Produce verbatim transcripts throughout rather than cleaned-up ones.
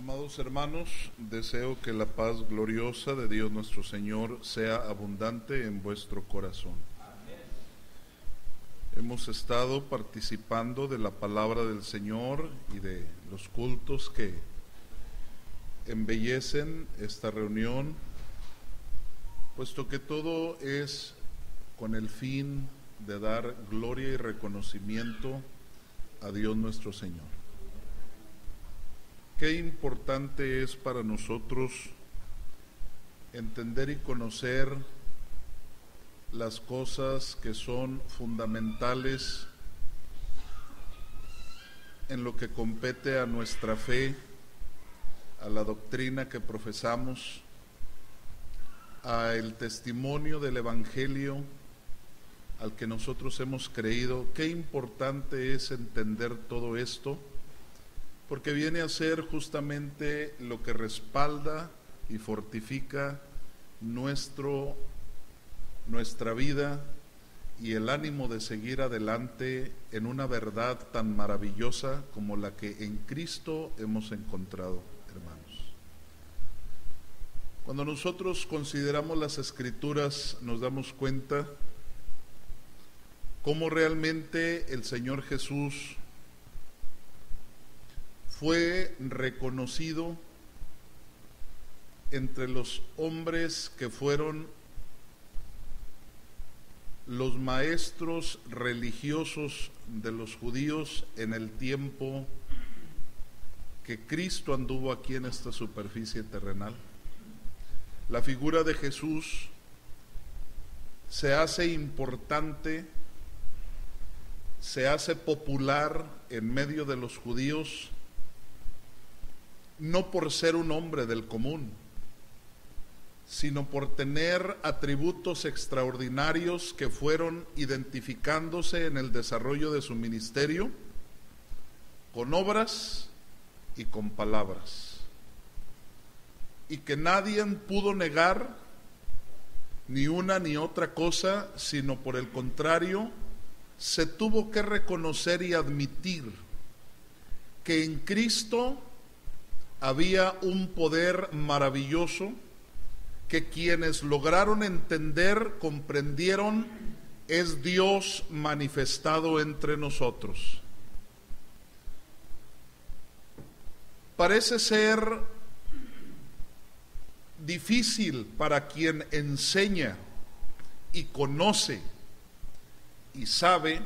Amados hermanos, deseo que la paz gloriosa de Dios nuestro Señor sea abundante en vuestro corazón. Amén. Hemos estado participando de la palabra del Señor y de los cultos que embellecen esta reunión, puesto que todo es con el fin de dar gloria y reconocimiento a Dios nuestro Señor. Qué importante es para nosotros entender y conocer las cosas que son fundamentales en lo que compete a nuestra fe, a la doctrina que profesamos, a el testimonio del Evangelio al que nosotros hemos creído. Qué importante es entender todo esto, porque viene a ser justamente lo que respalda y fortifica nuestro, nuestra vida y el ánimo de seguir adelante en una verdad tan maravillosa como la que en Cristo hemos encontrado, hermanos. Cuando nosotros consideramos las Escrituras, nos damos cuenta cómo realmente el Señor Jesús fue reconocido entre los hombres que fueron los maestros religiosos de los judíos en el tiempo que Cristo anduvo aquí en esta superficie terrenal. La figura de Jesús se hace importante, se hace popular en medio de los judíos, no por ser un hombre del común, sino por tener atributos extraordinarios que fueron identificándose en el desarrollo de su ministerio, con obras y con palabras, y que nadie pudo negar ni una ni otra cosa, sino por el contrario, se tuvo que reconocer y admitir que en Cristo había un poder maravilloso que quienes lograron entender, comprendieron, es Dios manifestado entre nosotros. Parece ser difícil para quien enseña y conoce y sabe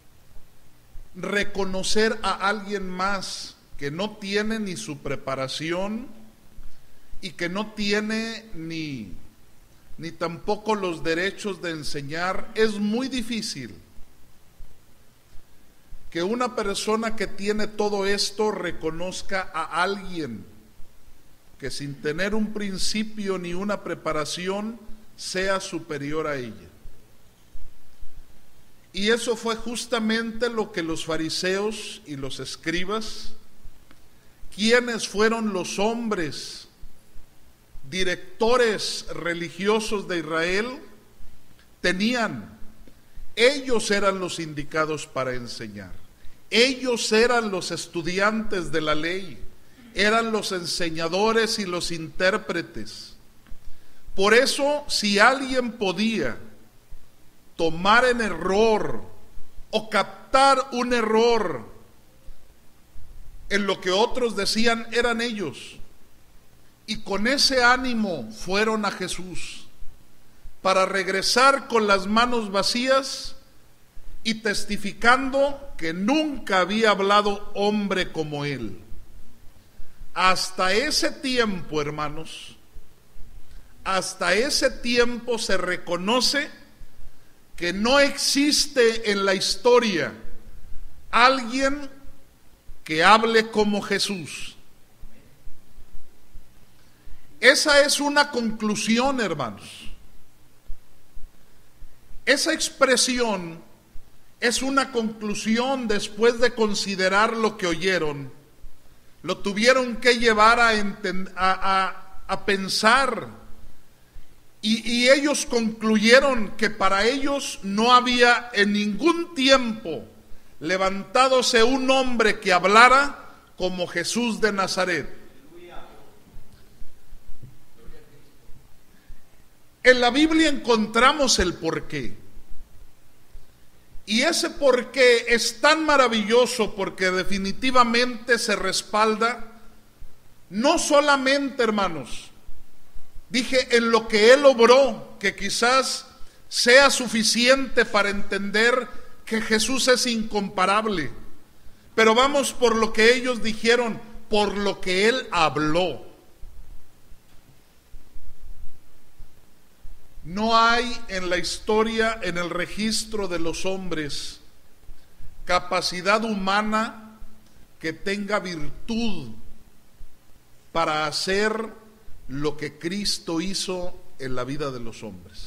reconocer a alguien más que no tiene ni su preparación y que no tiene ni, ni tampoco los derechos de enseñar. Es muy difícil que una persona que tiene todo esto reconozca a alguien que sin tener un principio ni una preparación sea superior a ella. Y eso fue justamente lo que los fariseos y los escribas, quienes fueron los hombres directores religiosos de Israel, tenían. Ellos eran los indicados para enseñar. Ellos eran los estudiantes de la ley, eran los enseñadores y los intérpretes. Por eso, si alguien podía tomar en error o captar un error en lo que otros decían, eran ellos. Y con ese ánimo fueron a Jesús para regresar con las manos vacías y testificando que nunca había hablado hombre como él. Hasta ese tiempo, hermanos, hasta ese tiempo se reconoce que no existe en la historia alguien que hable como Jesús. Esa es una conclusión, hermanos. Esa expresión es una conclusión después de considerar lo que oyeron. Lo tuvieron que llevar a, enten- a, a, a pensar y, y ellos concluyeron que para ellos no había en ningún tiempo levantádose un hombre que hablara como Jesús de Nazaret. En la Biblia encontramos el porqué. Y ese porqué es tan maravilloso porque definitivamente se respalda, no solamente, hermanos, dije en lo que Él obró, que quizás sea suficiente para entender que Jesús es incomparable, pero vamos por lo que ellos dijeron, por lo que Él habló. No hay en la historia, en el registro de los hombres, capacidad humana que tenga virtud para hacer lo que Cristo hizo en la vida de los hombres.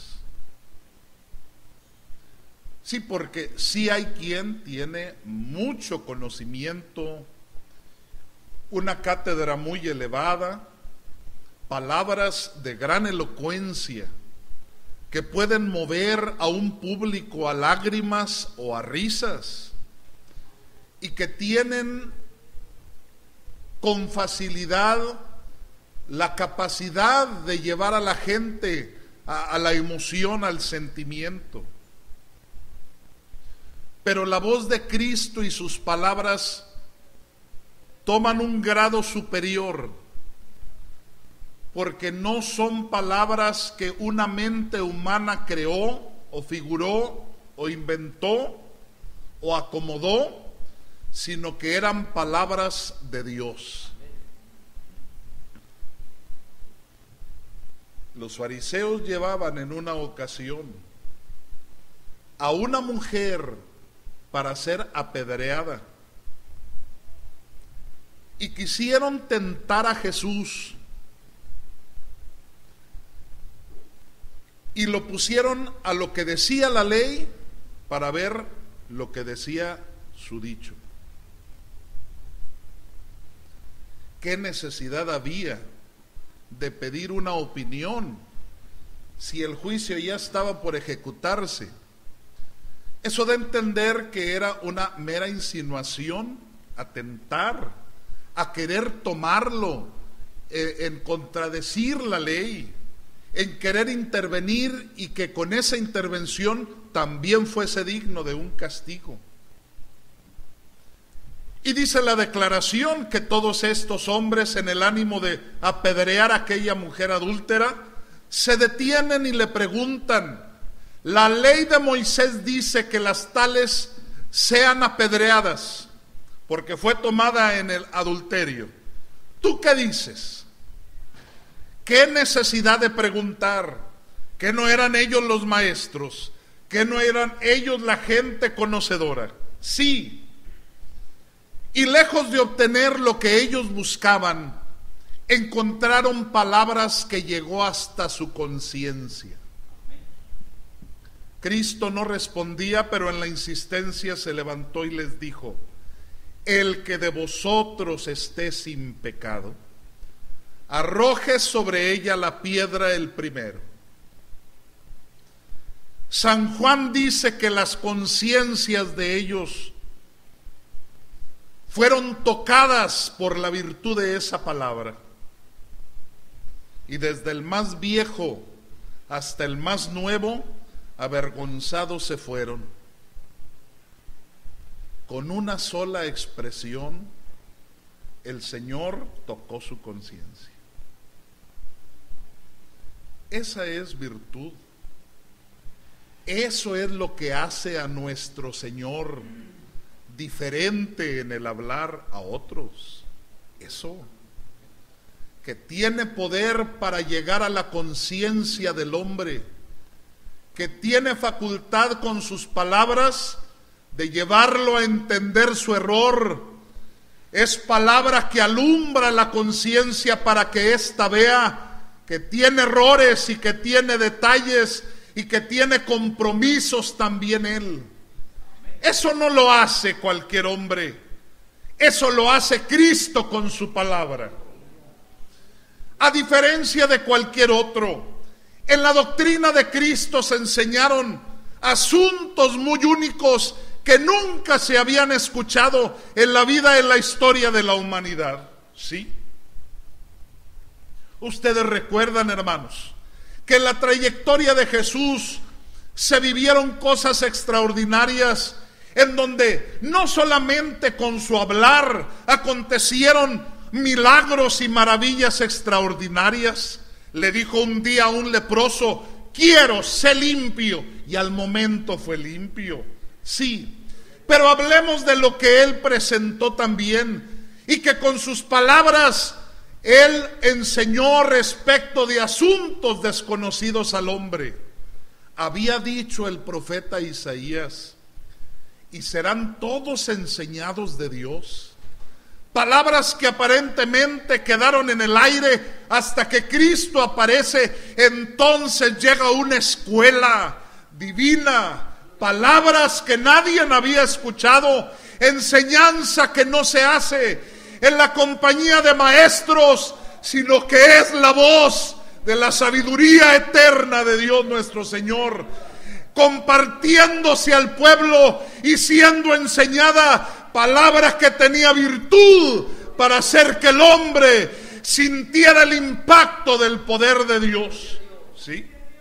Sí, porque sí hay quien tiene mucho conocimiento, una cátedra muy elevada, palabras de gran elocuencia, que pueden mover a un público a lágrimas o a risas, y que tienen con facilidad la capacidad de llevar a la gente a, a la emoción, al sentimiento. Pero la voz de Cristo y sus palabras toman un grado superior, porque no son palabras que una mente humana creó o figuró o inventó o acomodó, sino que eran palabras de Dios. Los fariseos llevaban en una ocasión a una mujer para ser apedreada y quisieron tentar a Jesús. Y lo pusieron a lo que decía la ley para ver lo que decía su dicho. ¿Qué necesidad había de pedir una opinión si el juicio ya estaba por ejecutarse? Eso da a entender que era una mera insinuación, a tentar, a querer tomarlo, eh, en contradecir la ley, en querer intervenir y que con esa intervención también fuese digno de un castigo. Y dice la declaración que todos estos hombres, en el ánimo de apedrear a aquella mujer adúltera, se detienen y le preguntan: la ley de Moisés dice que las tales sean apedreadas porque fue tomada en el adulterio. ¿Tú qué dices? ¿Qué necesidad de preguntar? ¿Que no eran ellos los maestros? ¿Que no eran ellos la gente conocedora? Sí. Y lejos de obtener lo que ellos buscaban, encontraron palabras que llegó hasta su conciencia. Cristo no respondía, pero en la insistencia se levantó y les dijo: el que de vosotros esté sin pecado, arroje sobre ella la piedra el primero. San Juan dice que las conciencias de ellos fueron tocadas por la virtud de esa palabra, y desde el más viejo hasta el más nuevo, avergonzados se fueron. Con una sola expresión, el Señor tocó su conciencia. Esa es virtud. Eso es lo que hace a nuestro Señor diferente en el hablar a otros. Eso, que tiene poder para llegar a la conciencia del hombre, que tiene facultad con sus palabras de llevarlo a entender su error. Es palabra que alumbra la conciencia para que ésta vea que tiene errores y que tiene detalles y que tiene compromisos también él. Eso no lo hace cualquier hombre, eso lo hace Cristo con su palabra. A diferencia de cualquier otro, en la doctrina de Cristo se enseñaron asuntos muy únicos que nunca se habían escuchado en la vida, en la historia de la humanidad. ¿Sí? Ustedes recuerdan, hermanos, que en la trayectoria de Jesús se vivieron cosas extraordinarias, en donde no solamente con su hablar acontecieron milagros y maravillas extraordinarias. Le dijo un día a un leproso: quiero, sé limpio, y al momento fue limpio. Sí, pero hablemos de lo que él presentó también, y que con sus palabras él enseñó respecto de asuntos desconocidos al hombre. Había dicho el profeta Isaías: y serán todos enseñados de Dios. Palabras que aparentemente quedaron en el aire hasta que Cristo aparece. Entonces llega una escuela divina, palabras que nadie había escuchado, enseñanza que no se hace en la compañía de maestros, sino que es la voz de la sabiduría eterna de Dios nuestro Señor, compartiéndose al pueblo y siendo enseñada, palabras que tenía virtud para hacer que el hombre sintiera el impacto del poder de Dios. ¿Sí?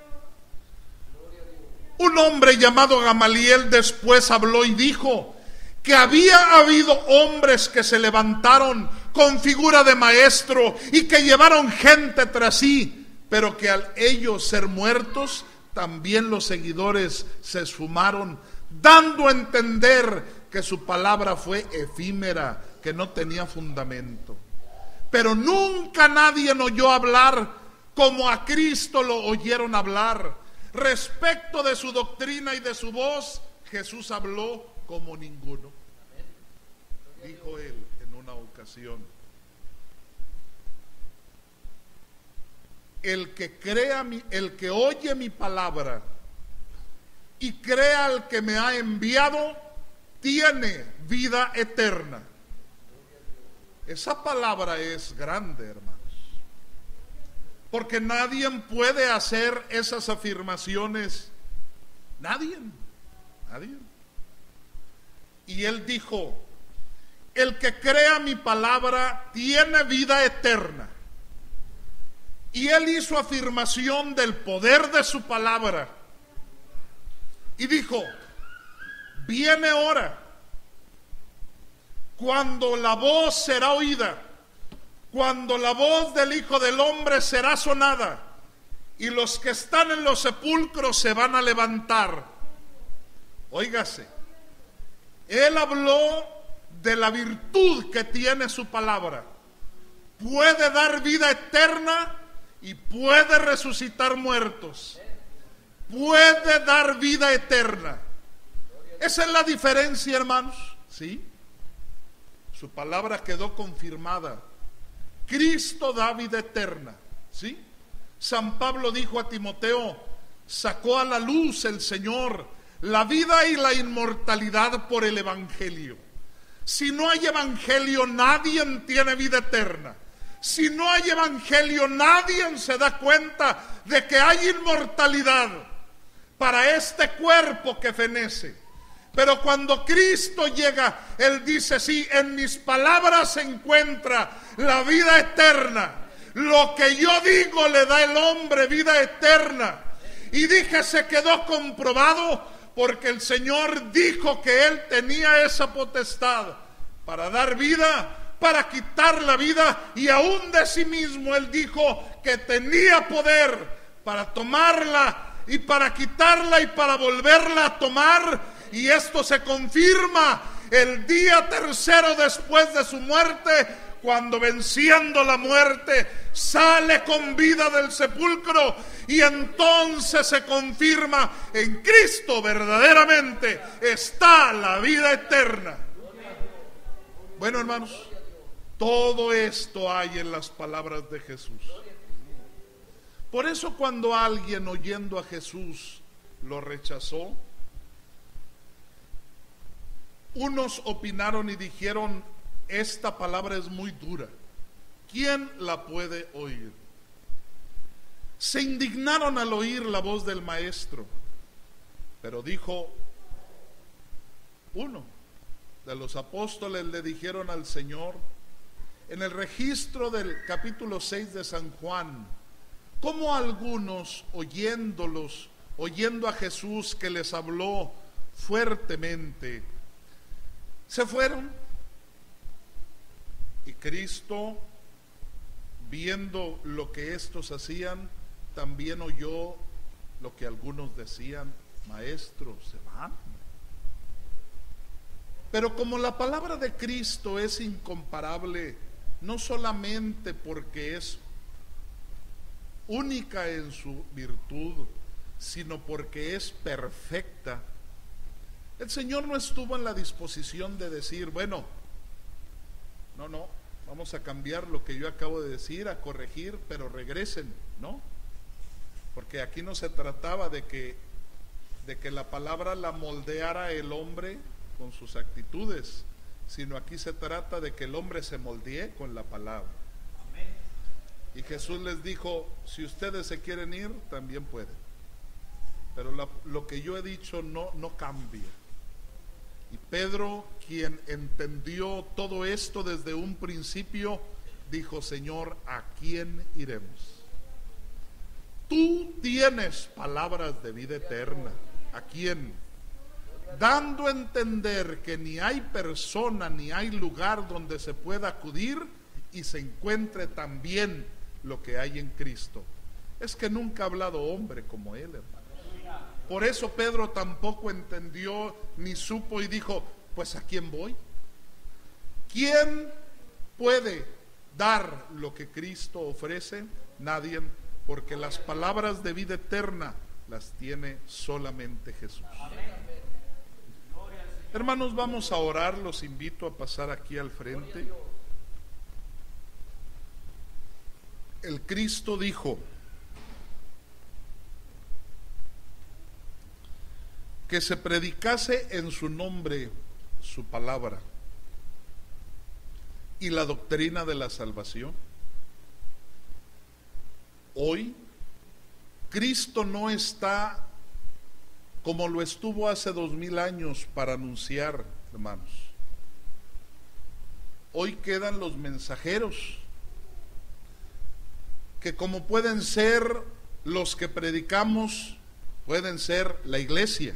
Un hombre llamado Gamaliel después habló y dijo que había habido hombres que se levantaron con figura de maestro y que llevaron gente tras sí, pero que al ellos ser muertos, también los seguidores se esfumaron, dando a entender que su palabra fue efímera, que no tenía fundamento. Pero nunca nadie oyó hablar como a Cristo lo oyeron hablar. Respecto de su doctrina y de su voz, Jesús habló como ninguno. Dijo él en una ocasión: el que crea mi, el que oye mi palabra y crea al que me ha enviado, tiene vida eterna. Esa palabra es grande, hermanos, porque nadie puede hacer esas afirmaciones. Nadie, nadie. Y él dijo: el que crea mi palabra tiene vida eterna. Y él hizo afirmación del poder de su palabra y dijo: viene hora cuando la voz será oída, cuando la voz del Hijo del Hombre será sonada, y los que están en los sepulcros se van a levantar. Óigase, él habló de la virtud que tiene su palabra. Puede dar vida eterna y puede resucitar muertos. Puede dar vida eterna. Esa es la diferencia, hermanos. ¿Sí? Su palabra quedó confirmada. Cristo da vida eterna. ¿Sí? San Pablo dijo a Timoteo: sacó a la luz el Señor la vida y la inmortalidad por el Evangelio. Si no hay Evangelio, nadie tiene vida eterna. Si no hay Evangelio, nadie se da cuenta de que hay inmortalidad para este cuerpo que fenece. Pero cuando Cristo llega, Él dice: sí, en mis palabras se encuentra la vida eterna. Lo que yo digo le da el hombre vida eterna. Y dije, se quedó comprobado, porque el Señor dijo que Él tenía esa potestad para dar vida, para quitar la vida, y aún de sí mismo Él dijo que tenía poder para tomarla y para quitarla y para volverla a tomar. Y esto se confirma el día tercero después de su muerte, cuando venciendo la muerte sale con vida del sepulcro, y entonces se confirma: en Cristo verdaderamente está la vida eterna. Bueno, hermanos, todo esto hay en las palabras de Jesús. Por eso cuando alguien, oyendo a Jesús, lo rechazó, unos opinaron y dijeron: esta palabra es muy dura, ¿quién la puede oír? Se indignaron al oír la voz del maestro, pero dijo uno de los apóstoles, le dijeron al Señor, en el registro del capítulo seis de San Juan, cómo algunos oyéndolos, oyendo a Jesús que les habló fuertemente, se fueron. Y Cristo, viendo lo que estos hacían, también oyó lo que algunos decían: maestro, se van. Pero como la palabra de Cristo es incomparable, no solamente porque es única en su virtud, sino porque es perfecta, el Señor no estuvo en la disposición de decir: bueno, no, no, vamos a cambiar lo que yo acabo de decir, a corregir, pero regresen. No, porque aquí no se trataba de que, de que la palabra la moldeara el hombre con sus actitudes, sino aquí se trata de que el hombre se moldee con la palabra. Amén. Y Jesús les dijo: si ustedes se quieren ir, también pueden, pero la, lo que yo he dicho no, no cambia. Y Pedro, quien entendió todo esto desde un principio, dijo: Señor, ¿a quién iremos? Tú tienes palabras de vida eterna. ¿A quién? Dando a entender que ni hay persona ni hay lugar donde se pueda acudir y se encuentre también lo que hay en Cristo. Es que nunca ha hablado hombre como él, hermano. Por eso Pedro tampoco entendió ni supo y dijo: pues ¿a quién voy? ¿Quién puede dar lo que Cristo ofrece? Nadie, porque las palabras de vida eterna las tiene solamente Jesús. Hermanos, vamos a orar, los invito a pasar aquí al frente. El Cristo dijo que se predicase en su nombre su palabra y la doctrina de la salvación. Hoy Cristo no está como lo estuvo hace dos mil años para anunciar, hermanos. Hoy quedan los mensajeros, que como pueden ser los que predicamos, pueden ser la iglesia.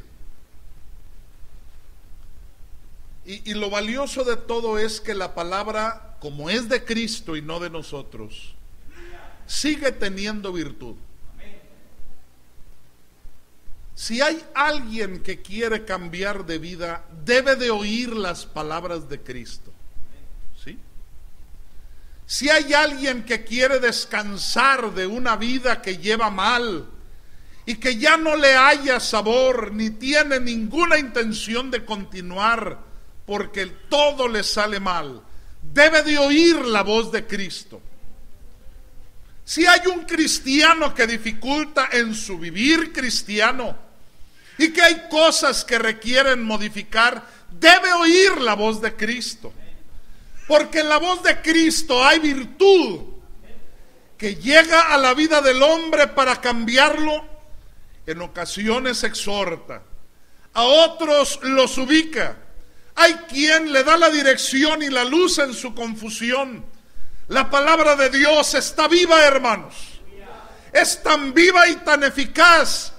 Y, y lo valioso de todo es que la palabra, como es de Cristo y no de nosotros, sigue teniendo virtud. Si hay alguien que quiere cambiar de vida, debe de oír las palabras de Cristo. ¿Sí? Si hay alguien que quiere descansar de una vida que lleva mal y que ya no le haya sabor ni tiene ninguna intención de continuar porque todo le sale mal, debe de oír la voz de Cristo. Si hay un cristiano que dificulta en su vivir cristiano y que hay cosas que requieren modificar, debe oír la voz de Cristo, porque en la voz de Cristo hay virtud que llega a la vida del hombre para cambiarlo. En ocasiones exhorta, a otros los ubica, hay quien le da la dirección y la luz en su confusión. La palabra de Dios está viva, hermanos, es tan viva y tan eficaz.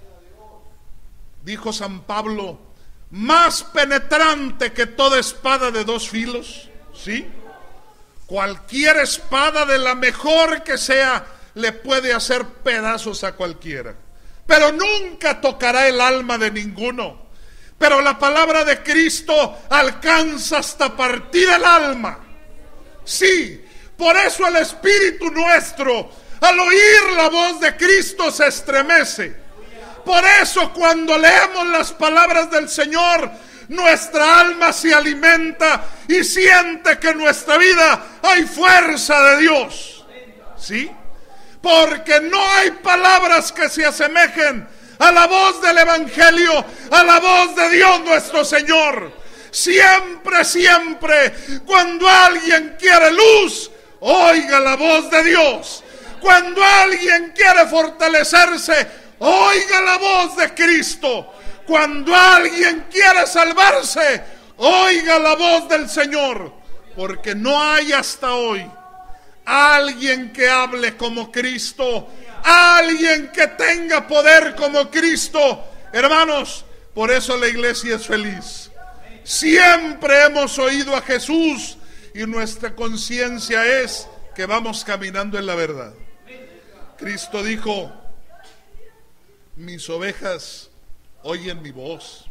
Dijo San Pablo: más penetrante que toda espada de dos filos. ¿Sí? Cualquier espada, de la mejor que sea, le puede hacer pedazos a cualquiera, pero nunca tocará el alma de ninguno. Pero la palabra de Cristo alcanza hasta partir el alma. Sí, por eso el espíritu nuestro, al oír la voz de Cristo, se estremece. Por eso cuando leemos las palabras del Señor, nuestra alma se alimenta y siente que en nuestra vida hay fuerza de Dios. ¿Sí? Porque no hay palabras que se asemejen a la voz del Evangelio, a la voz de Dios nuestro Señor. Siempre, siempre, cuando alguien quiere luz, oiga la voz de Dios. Cuando alguien quiere fortalecerse, oiga la voz de Cristo. Cuando alguien quiere salvarse, oiga la voz del Señor. Porque no hay hasta hoy alguien que hable como Cristo, Alguien que tenga poder como Cristo. Hermanos, por eso la iglesia es feliz. Siempre hemos oído a Jesús y nuestra conciencia es que vamos caminando en la verdad. Cristo dijo: mis ovejas oyen mi voz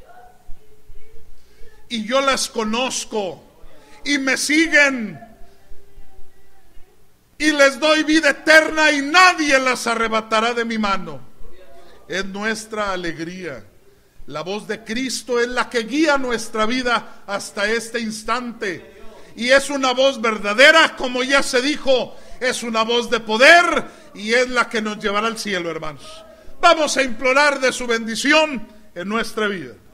y yo las conozco y me siguen y les doy vida eterna y nadie las arrebatará de mi mano. Es nuestra alegría. La voz de Cristo es la que guía nuestra vida hasta este instante. Y es una voz verdadera, como ya se dijo, es una voz de poder y es la que nos llevará al cielo, hermanos. Vamos a implorar de su bendición en nuestra vida.